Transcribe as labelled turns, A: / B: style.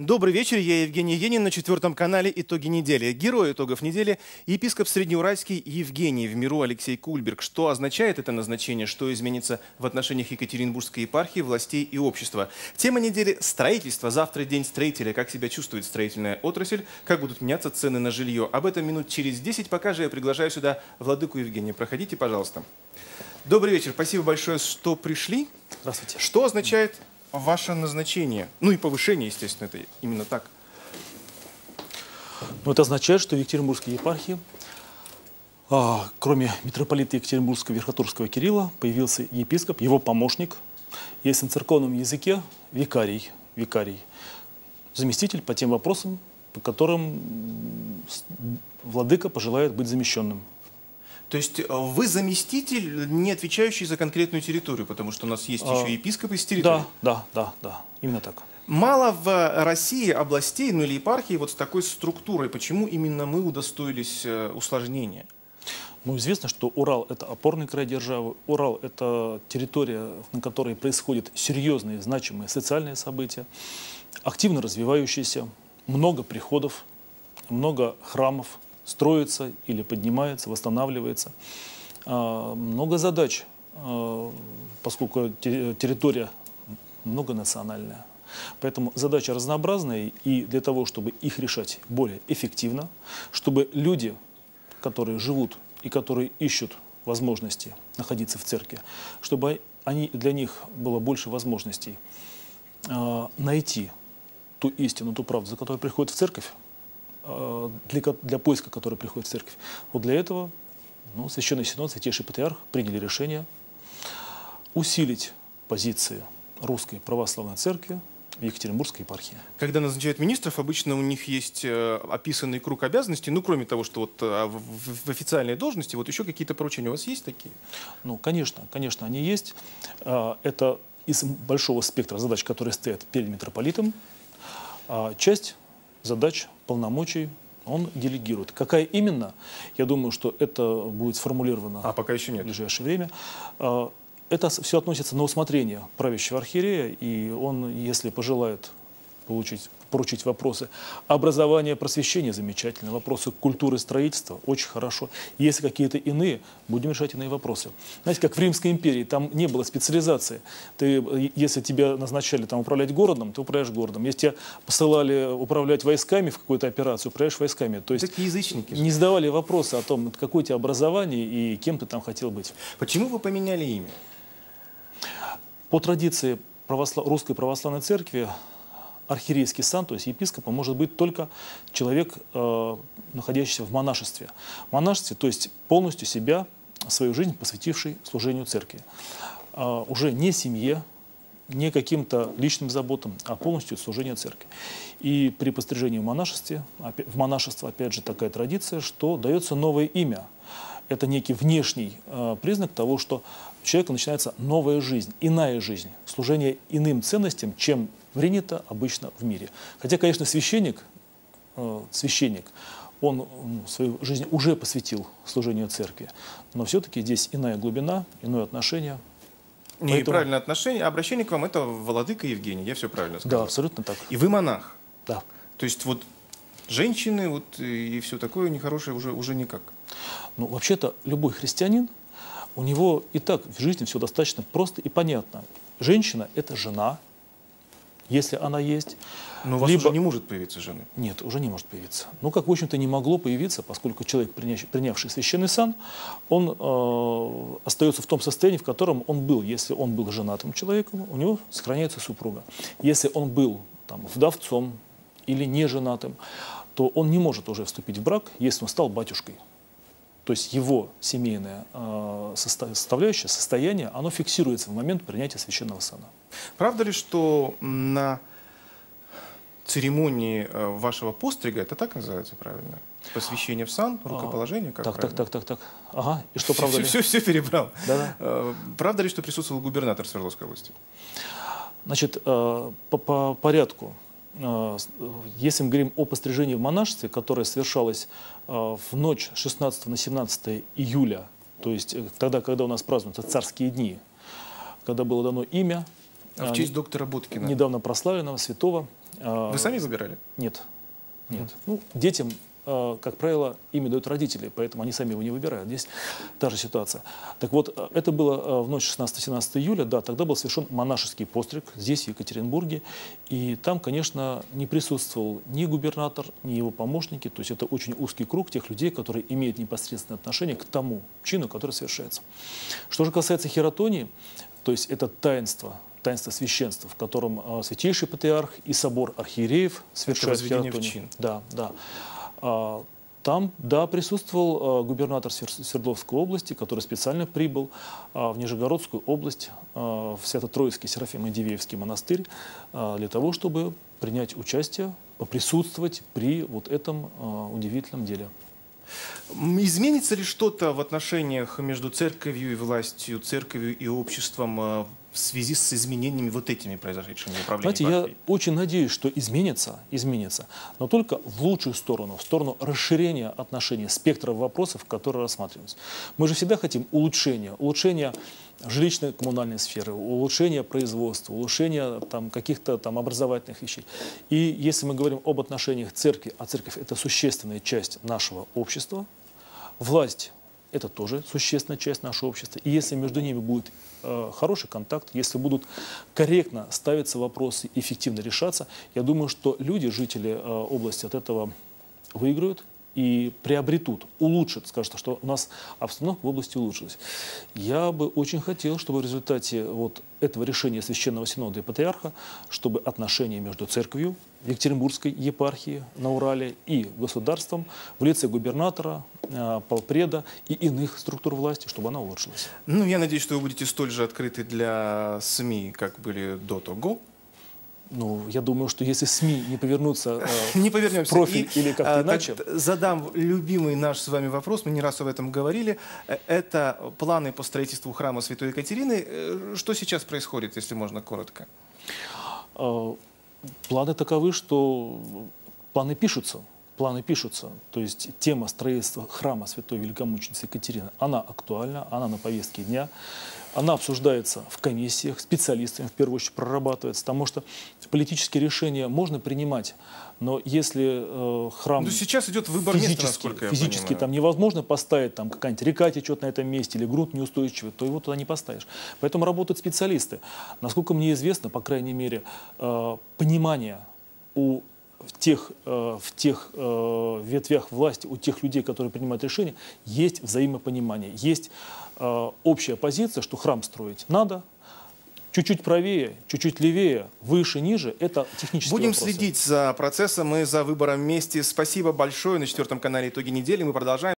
A: Добрый вечер, я Евгений Енин на 4-м канале «Итоги недели». Герой итогов недели – епископ Среднеуральский Евгений, в миру Алексей Кульберг. Что означает это назначение, что изменится в отношениях Екатеринбургской епархии, властей и общества? Тема недели – строительство. Завтра день строителя. Как себя чувствует строительная отрасль, как будут меняться цены на жилье. Об этом минут через 10. Пока же я приглашаю сюда владыку Евгения. Проходите, пожалуйста. Добрый вечер, спасибо большое, что пришли.
B: Здравствуйте.
A: Что означает ваше назначение? Ну и повышение, естественно, это именно так.
B: Но это означает, что в Екатеринбургской епархии, кроме митрополита Екатеринбургского Верхотурского Кирилла, появился епископ, его помощник, есть на церковном языке викарий, заместитель по тем вопросам, по которым владыка пожелает быть замещенным.
A: То есть вы заместитель, не отвечающий за конкретную территорию, потому что у нас есть еще епископ из территории.
B: Да, именно так.
A: Мало в России областей, ну или епархии вот с такой структурой. Почему именно мы удостоились усложнения?
B: Ну, известно, что Урал – это опорный край державы. Урал – это территория, на которой происходят серьезные, значимые социальные события, активно развивающиеся, много приходов, много храмов, строится или поднимается, восстанавливается. Много задач, поскольку территория многонациональная. Поэтому задача разнообразная, и для того, чтобы их решать более эффективно, чтобы люди, которые живут и которые ищут возможности находиться в церкви, чтобы для них было больше возможностей найти ту истину, ту правду, за которой приходят в церковь, для поиска которой приходит в церковь. Вот для этого Священный Синод, Святейший Патриарх приняли решение усилить позиции Русской Православной Церкви в Екатеринбургской епархии.
A: Когда назначают министров, обычно у них есть описанный круг обязанностей, ну, кроме того, что вот в официальной должности, вот еще какие-то поручения у вас есть такие?
B: Ну, конечно, они есть. Это из большого спектра задач, которые стоят перед митрополитом. Часть задач, полномочий он делегирует. Какая именно? Я думаю, что это будет сформулировано
A: пока еще нет.
B: В ближайшее время. Это все относится на усмотрение правящего архиерея, и он, если пожелает поручить вопросы образования, просвещения, замечательно, вопросы культуры, строительства, очень хорошо. Если какие-то иные, будем решать иные вопросы. Знаете, как в Римской империи, там не было специализации. Если тебя назначали там управлять городом, ты управляешь городом. Если тебя посылали управлять войсками в какую-то операцию, управляешь войсками. То есть
A: язычники
B: не задавали вопросы о том, какое у тебя образование и кем ты там хотел быть.
A: Почему вы поменяли имя?
B: По традиции Русской Православной Церкви архиерейский сан, то есть епископом, может быть только человек, находящийся в монашестве. В монашестве, то есть полностью себя, свою жизнь посвятивший служению церкви. Уже не семье, не каким-то личным заботам, а полностью служению церкви. И при пострижении в монашество, опять же, такая традиция, что дается новое имя. Это некий внешний признак того, что у человека начинается новая жизнь, иная жизнь, служение иным ценностям, чем принято обычно в мире. Хотя, конечно, священник, он свою жизнь уже посвятил служению церкви, но все-таки здесь иная глубина, иное отношение.
A: Правильное отношение, обращение к вам – это владыка Евгений, я все правильно сказал?
B: Да, абсолютно так.
A: И вы монах?
B: Да.
A: То есть вот женщины и все такое нехорошее уже никак?
B: Ну, вообще-то любой христианин, у него и так в жизни все достаточно просто и понятно. Женщина – это жена, если она есть.
A: Но у вас уже не может появиться жены?
B: Нет, уже не может появиться. Ну, как, в общем-то, не могло появиться, поскольку человек, принявший священный сан, он остается в том состоянии, в котором он был. Если он был женатым человеком, у него сохраняется супруга. Если он был вдовцом или не женатым, то он не может уже вступить в брак, если он стал батюшкой. То есть его семейное составляющее, состояние, оно фиксируется в момент принятия священного сана.
A: Правда ли, что на церемонии вашего пострига, это так называется правильно? Посвящение в сан, рукоположение?
B: Так. Ага, и что правда ли?
A: Все перебрал.
B: Да.
A: Правда ли, что присутствовал губернатор Свердловской области?
B: Значит, по порядку. Если мы говорим о пострижении в монашестве, которое совершалось в ночь с 16 на 17 июля, то есть тогда, когда у нас празднуются царские дни, когда было дано имя
A: в честь доктора Боткина,
B: недавно прославленного святого
A: Вы сами выбирали?
B: Нет. Нет. Ну, детям, как правило, имя дают родители, поэтому они сами его не выбирают. Здесь та же ситуация. Так вот, это было в ночь 16-17 июля, да, тогда был совершен монашеский постриг здесь, в Екатеринбурге, и там, конечно, не присутствовал ни губернатор, ни его помощники, то есть это очень узкий круг тех людей, которые имеют непосредственное отношение к тому чину, который совершается. Что же касается хератонии, то есть это таинство священства, в котором святейший патриарх и собор архиереев совершают хератонию. Да, да. Там, да, присутствовал губернатор Свердловской области, который специально прибыл в Нижегородскую область, в Свято-Троицкий Серафимо-Дивеевский монастырь, для того, чтобы принять участие, поприсутствовать при вот этом удивительном деле.
A: Изменится ли что-то в отношениях между церковью и властью, церковью и обществом в связи с изменениями вот этими произошедшими в управлении
B: партией? Знаете, я очень надеюсь, что изменится, но только в лучшую сторону, в сторону расширения отношений, спектра вопросов, которые рассматриваются. Мы же всегда хотим улучшения жилищной коммунальной сферы, улучшения производства, улучшения каких-то образовательных вещей. И если мы говорим об отношениях церкви, а церковь – это существенная часть нашего общества, власть – это тоже существенная часть нашего общества. И если между ними будет хороший контакт, если будут корректно ставиться вопросы, эффективно решаться, я думаю, что люди, жители области от этого выиграют и приобретут, улучшат, скажут, что у нас обстановка в области улучшилась. Я бы очень хотел, чтобы в результате вот этого решения Священного Синода и Патриарха, чтобы отношения между церковью Екатеринбургской епархии на Урале и государством в лице губернатора, полпреда и иных структур власти, чтобы она улучшилась.
A: Ну, я надеюсь, что вы будете столь же открыты для СМИ, как были до того.
B: Ну, я думаю, что если СМИ не повернутся
A: в
B: профиль или как-то иначе...
A: Задам любимый наш с вами вопрос, мы не раз об этом говорили. Это планы по строительству храма Святой Екатерины. Что сейчас происходит, если можно коротко?
B: Планы таковы, что планы пишутся. То есть тема строительства храма Святой Великомученицы Екатерины, она актуальна, она на повестке дня. Она обсуждается в комиссиях, специалистами в первую очередь прорабатывается, потому что политические решения можно принимать, но если храм...
A: Ну, сейчас идет выбор места, насколько я
B: физически
A: понимаю.
B: там невозможно поставить, там какая-нибудь река течет на этом месте или грунт неустойчивый, то его туда не поставишь. Поэтому работают специалисты. Насколько мне известно, по крайней мере, понимание в тех ветвях власти, у тех людей, которые принимают решения, есть взаимопонимание, есть общая позиция, что храм строить надо, чуть-чуть правее, чуть-чуть левее, выше, ниже, это технические
A: Будем
B: вопросы.
A: следить за процессом и за выбором вместе. Спасибо большое. На 4-м канале «Итоги недели» мы продолжаем.